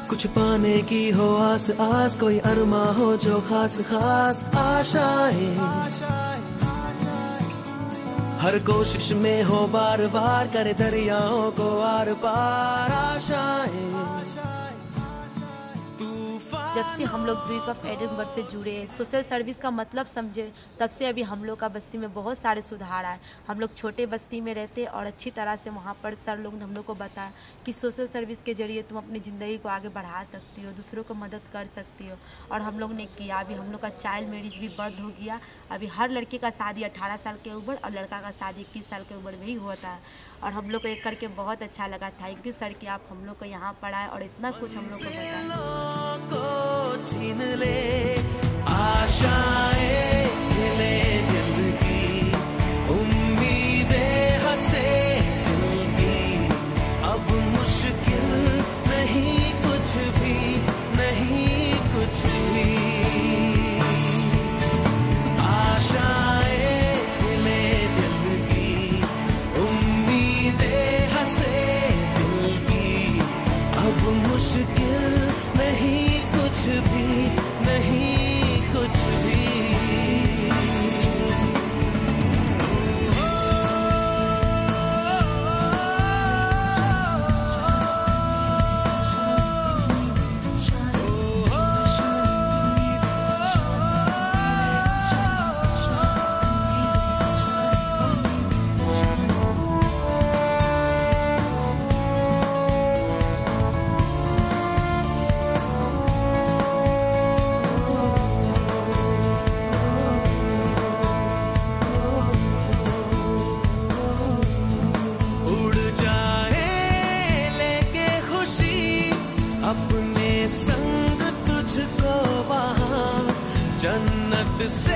कुछ पाने की हो आस आस, कोई अरमा हो जो खास खास आशाएं, हर कोशिश में हो बार बार, करे दरियाओं को आर पार आशाएं। जब से हम लोग ब्रूक ऑफ एडिनबर्ग से जुड़े, सोशल सर्विस का मतलब समझे, तब से अभी हम लोग का बस्ती में बहुत सारे सुधार आए। हम लोग छोटे बस्ती में रहते और अच्छी तरह से वहाँ पर सर लोग ने हम लोग को बताया कि सोशल सर्विस के जरिए तुम अपनी ज़िंदगी को आगे बढ़ा सकती हो, दूसरों को मदद कर सकती हो। और हम लोग ने किया। अभी हम लोग का चाइल्ड मैरिज भी बंद हो गया। अभी हर लड़की का शादी 18 साल के ऊपर और लड़का का शादी 21 साल के उम्र में ही होता है। और हम लोग को एक करके बहुत अच्छा लगा। थैंक यू सर कि आप हम लोग को यहाँ पढ़ाए और इतना कुछ हम लोग को बताया। छीन ले आशाएं, ले दिल की उम्मीदें, हंसे दिल की, अब मुश्किल नहीं कुछ भी, नहीं कुछ भी। आशाएं, ले दिल की उम्मीदें, हंसे दिल की, अब मुश्किल नहीं कुछ भी, नहीं कुछ भी। अपने संग तुझको वहाँ जन्नत से